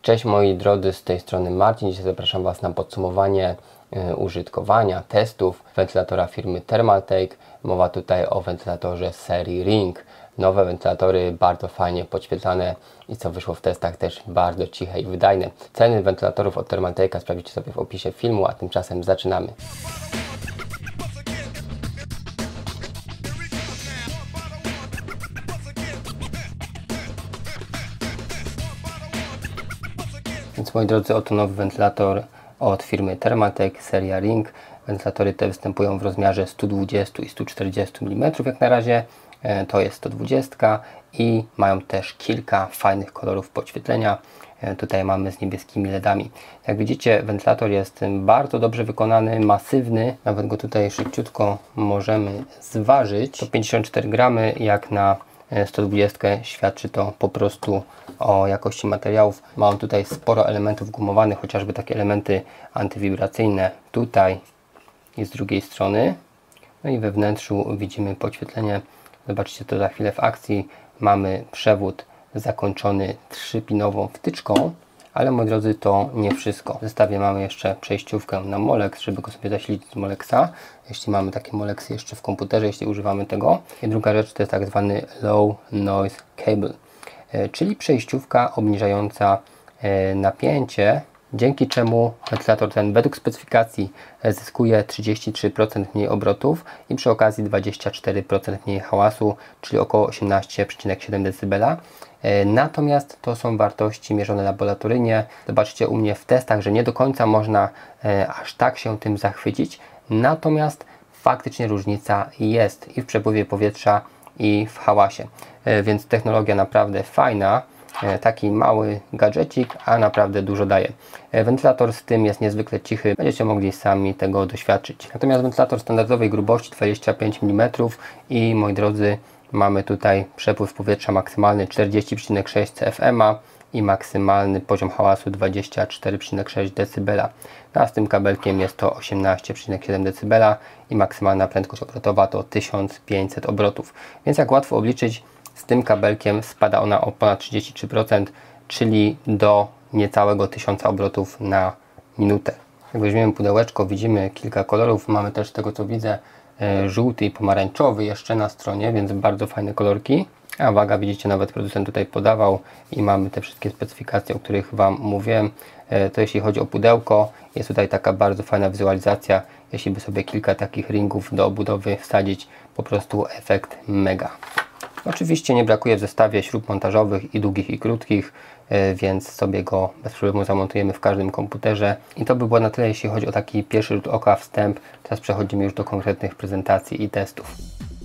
Cześć moi drodzy, z tej strony Marcin. Dzisiaj zapraszam Was na podsumowanie użytkowania, testów wentylatora firmy Thermaltake. Mowa tutaj o wentylatorze serii Ring. Nowe wentylatory, bardzo fajnie podświetlane i co wyszło w testach też bardzo ciche i wydajne. Ceny wentylatorów od Thermaltake'a sprawdzicie sobie w opisie filmu, a tymczasem zaczynamy. Więc moi drodzy, oto nowy wentylator od firmy Thermaltake, seria Ring. Wentylatory te występują w rozmiarze 120 i 140 mm jak na razie. To jest 120 i mają też kilka fajnych kolorów podświetlenia. Tutaj mamy z niebieskimi LEDami. Jak widzicie, wentylator jest bardzo dobrze wykonany, masywny. Nawet go tutaj szybciutko możemy zważyć. To 54 gramy, jak na 120 świadczy to po prostu o jakości materiałów. Ma on tutaj sporo elementów gumowanych, chociażby takie elementy antywibracyjne tutaj i z drugiej strony. No i we wnętrzu widzimy podświetlenie. Zobaczcie to za chwilę w akcji. Mamy przewód zakończony 3-pinową wtyczką, ale moi drodzy, to nie wszystko. W zestawie mamy jeszcze przejściówkę na Molex, żeby go sobie zasilić z Molexa, jeśli mamy takie Molexy jeszcze w komputerze, jeśli używamy tego. I druga rzecz to jest tak zwany Low Noise Cable, czyli przejściówka obniżająca napięcie, dzięki czemu wentylator ten według specyfikacji zyskuje 33% mniej obrotów i przy okazji 24% mniej hałasu, czyli około 18,7 dB. Natomiast to są wartości mierzone laboratoryjnie. Zobaczcie u mnie w testach, że nie do końca można aż tak się tym zachwycić. Natomiast faktycznie różnica jest i w przepływie powietrza, i w hałasie. Więc technologia naprawdę fajna. Taki mały gadżecik, a naprawdę dużo daje. Wentylator z tym jest niezwykle cichy, będziecie mogli sami tego doświadczyć. Natomiast wentylator standardowej grubości 25 mm i moi drodzy, mamy tutaj przepływ powietrza maksymalny 40,6 CFM i maksymalny poziom hałasu 24,6 dB. A z tym kabelkiem jest to 18,7 dB i maksymalna prędkość obrotowa to 1500 obrotów. Więc jak łatwo obliczyć, z tym kabelkiem spada ona o ponad 33%, czyli do niecałego 1000 obrotów na minutę. Jak weźmiemy pudełeczko, widzimy kilka kolorów. Mamy też, z tego co widzę, żółty i pomarańczowy jeszcze na stronie, więc bardzo fajne kolorki. A waga, widzicie, nawet producent tutaj podawał i mamy te wszystkie specyfikacje, o których Wam mówiłem. To jeśli chodzi o pudełko, jest tutaj taka bardzo fajna wizualizacja. Jeśli by sobie kilka takich ringów do obudowy wsadzić, po prostu efekt mega. Oczywiście nie brakuje w zestawie śrub montażowych i długich i krótkich, więc sobie go bez problemu zamontujemy w każdym komputerze. I to by było na tyle, jeśli chodzi o taki pierwszy rzut oka, wstęp. Teraz przechodzimy już do konkretnych prezentacji i testów.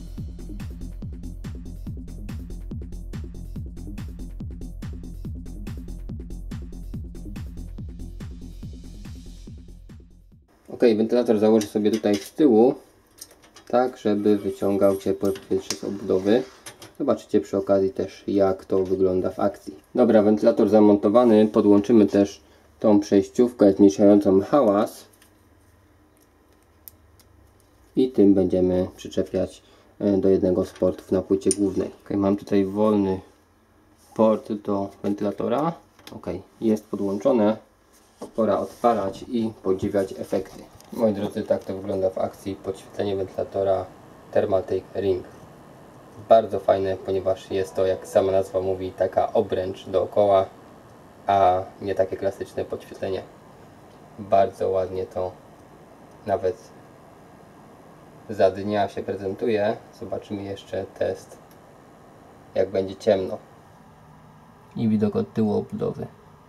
Ok, wentylator założę sobie tutaj z tyłu, tak żeby wyciągał ciepłe powietrze z obudowy. Zobaczycie przy okazji też, jak to wygląda w akcji. Dobra, wentylator zamontowany. Podłączymy też tą przejściówkę zmniejszającą hałas i tym będziemy przyczepiać do jednego z portów na płycie głównej. Ok, mam tutaj wolny port do wentylatora. Ok, jest podłączone. Pora odpalać i podziwiać efekty. Moi drodzy, tak to wygląda w akcji. Podświetlenie wentylatora Thermaltake Ring. Bardzo fajne, ponieważ jest to, jak sama nazwa mówi, taka obręcz dookoła, a nie takie klasyczne podświetlenie. Bardzo ładnie to nawet za dnia się prezentuje. Zobaczymy jeszcze test, jak będzie ciemno. I widok od tyłu obudowy.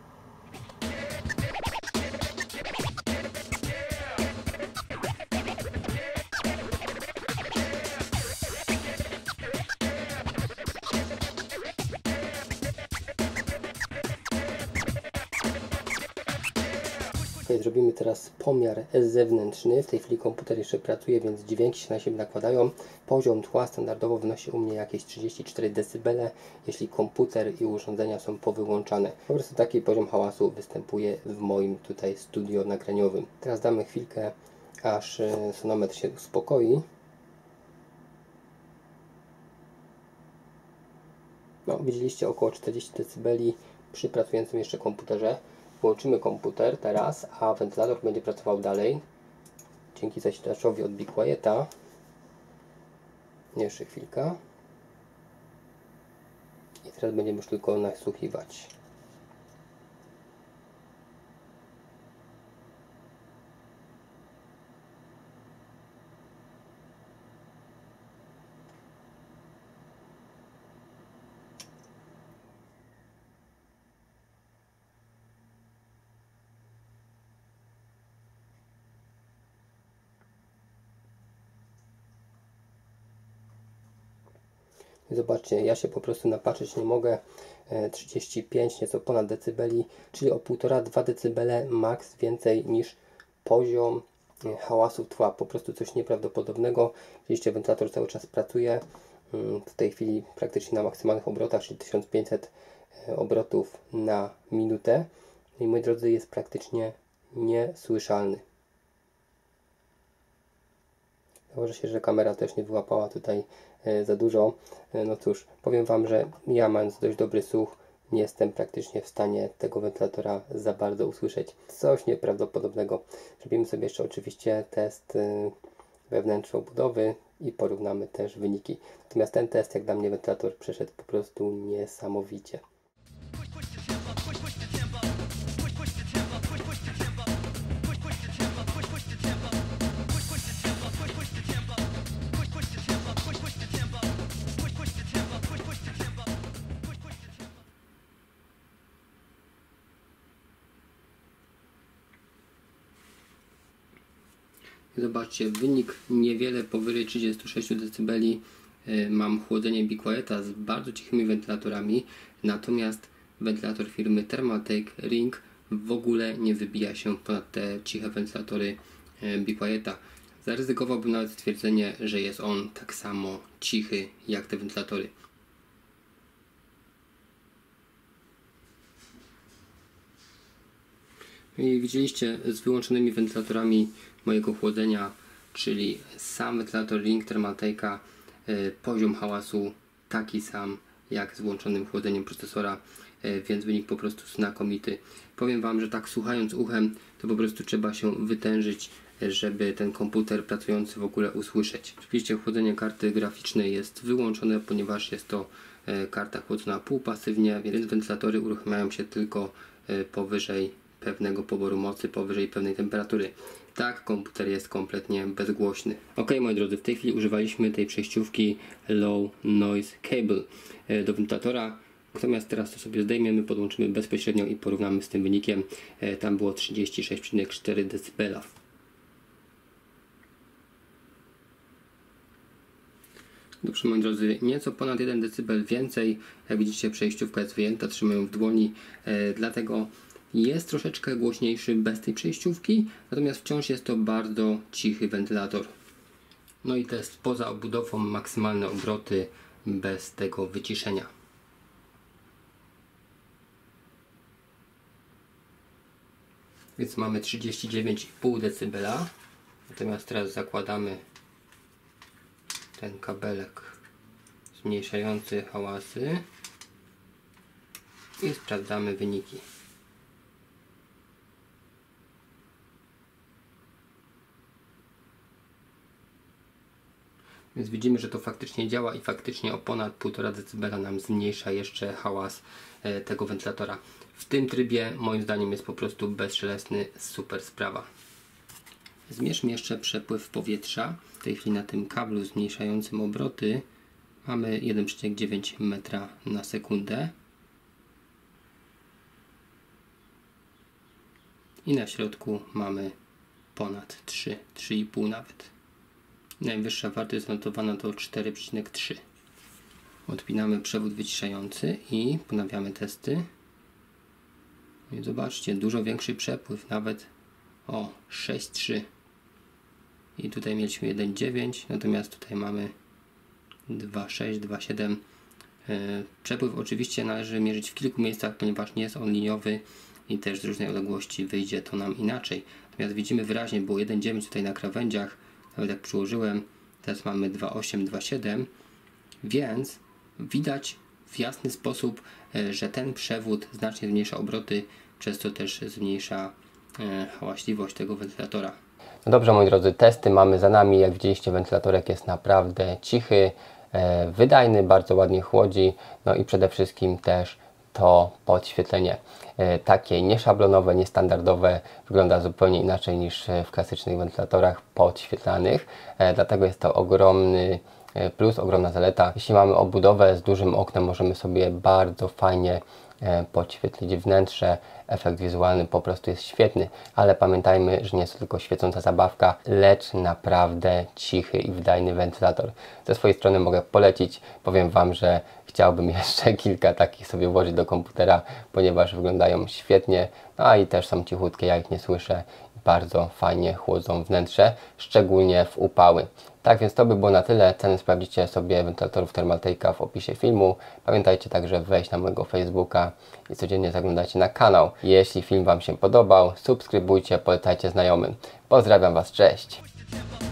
Zrobimy teraz pomiar zewnętrzny. W tej chwili komputer jeszcze pracuje, więc dźwięki się na siebie nakładają. Poziom tła standardowo wynosi u mnie jakieś 34 dB, jeśli komputer i urządzenia są powyłączane. Po prostu taki poziom hałasu występuje w moim tutaj studio nagraniowym. Teraz damy chwilkę, aż sonometr się uspokoi. No, widzieliście około 40 dB przy pracującym jeszcze komputerze. Włączymy komputer teraz, a wentylator będzie pracował dalej. Dzięki zasilaczowi od Be Quieta. Jeszcze chwilkę. I teraz będziemy już tylko nasłuchiwać. Zobaczcie, ja się po prostu napatrzeć nie mogę. 35, nieco ponad decybeli, czyli o 1,5-2 decybele max więcej niż poziom hałasu tła. Po prostu coś nieprawdopodobnego. Widzicie, wentylator cały czas pracuje. W tej chwili praktycznie na maksymalnych obrotach, czyli 1500 obrotów na minutę. I moi drodzy, jest praktycznie niesłyszalny. Założę się, że kamera też nie wyłapała tutaj za dużo. No cóż, powiem Wam, że ja, mając dość dobry słuch, nie jestem praktycznie w stanie tego wentylatora za bardzo usłyszeć. Coś nieprawdopodobnego. Zrobimy sobie jeszcze oczywiście test wewnętrznej obudowy i porównamy też wyniki. Natomiast ten test, jak dla mnie, wentylator przeszedł po prostu niesamowicie. Zobaczcie, wynik niewiele powyżej 36 dB. Mam chłodzenie Be Quieta z bardzo cichymi wentylatorami, natomiast wentylator firmy Thermaltake Ring w ogóle nie wybija się ponad te ciche wentylatory Be Quieta. Zaryzykowałbym nawet stwierdzenie, że jest on tak samo cichy jak te wentylatory. I widzieliście z wyłączonymi wentylatorami mojego chłodzenia, czyli sam wentylator Ring Thermaltake'a, poziom hałasu taki sam jak z włączonym chłodzeniem procesora, więc wynik po prostu znakomity. Powiem Wam, że tak słuchając uchem, to po prostu trzeba się wytężyć, żeby ten komputer pracujący w ogóle usłyszeć. Oczywiście chłodzenie karty graficznej jest wyłączone, ponieważ jest to karta chłodzona półpasywnie, więc wentylatory uruchamiają się tylko powyżej pewnego poboru mocy, powyżej pewnej temperatury. Tak, komputer jest kompletnie bezgłośny. Ok, moi drodzy, w tej chwili używaliśmy tej przejściówki Low Noise Cable do wentylatora. Natomiast teraz to sobie zdejmiemy, podłączymy bezpośrednio i porównamy z tym wynikiem. Tam było 36,4 dB. Dobrze, moi drodzy, nieco ponad 1 dB więcej. Jak widzicie, przejściówka jest wyjęta, trzymam ją w dłoni, dlatego jest troszeczkę głośniejszy bez tej przejściówki, natomiast wciąż jest to bardzo cichy wentylator. No i test poza obudową, maksymalne obroty bez tego wyciszenia. Więc mamy 39,5 dB. Natomiast teraz zakładamy ten kabelek zmniejszający hałasy i sprawdzamy wyniki. Więc widzimy, że to faktycznie działa i faktycznie o ponad 1,5 dB nam zmniejsza jeszcze hałas tego wentylatora. W tym trybie moim zdaniem jest po prostu bezszelestny, super sprawa. Zmierzmy jeszcze przepływ powietrza. W tej chwili na tym kablu zmniejszającym obroty mamy 1,9 metra na sekundę. I na środku mamy ponad 3, 3,5 nawet. Najwyższa wartość zanotowana to 4,3. Odpinamy przewód wyciszający i ponawiamy testy. I zobaczcie, dużo większy przepływ, nawet o 6,3. I tutaj mieliśmy 1,9, natomiast tutaj mamy 2,6, 2,7. Przepływ oczywiście należy mierzyć w kilku miejscach, ponieważ nie jest on liniowy i też z różnej odległości wyjdzie to nam inaczej. Natomiast widzimy wyraźnie, było 1,9 tutaj na krawędziach, nawet jak przyłożyłem, teraz mamy 2,8, 2,7, więc widać w jasny sposób, że ten przewód znacznie zmniejsza obroty, przez co też zmniejsza hałaśliwość tego wentylatora. No dobrze, moi drodzy, testy mamy za nami. Jak widzieliście, wentylatorek jest naprawdę cichy, wydajny, bardzo ładnie chłodzi, no i przede wszystkim też to podświetlenie takie nieszablonowe, niestandardowe wygląda zupełnie inaczej niż w klasycznych wentylatorach podświetlanych, dlatego jest to ogromny plus, ogromna zaleta. Jeśli mamy obudowę z dużym oknem, możemy sobie bardzo fajnie podświetlić wnętrze. Efekt wizualny po prostu jest świetny, ale pamiętajmy, że nie jest to tylko świecąca zabawka, lecz naprawdę cichy i wydajny wentylator. Ze swojej strony mogę polecić, powiem Wam, że chciałbym jeszcze kilka takich sobie włożyć do komputera, ponieważ wyglądają świetnie, a i też są cichutkie, ja ich nie słyszę. Bardzo fajnie chłodzą wnętrze, szczególnie w upały. Tak więc to by było na tyle. Ceny sprawdzicie sobie wentylatorów Thermaltake'a w opisie filmu. Pamiętajcie także wejść na mojego Facebooka i codziennie zaglądajcie na kanał. Jeśli film Wam się podobał, subskrybujcie, polecajcie znajomym. Pozdrawiam Was, cześć!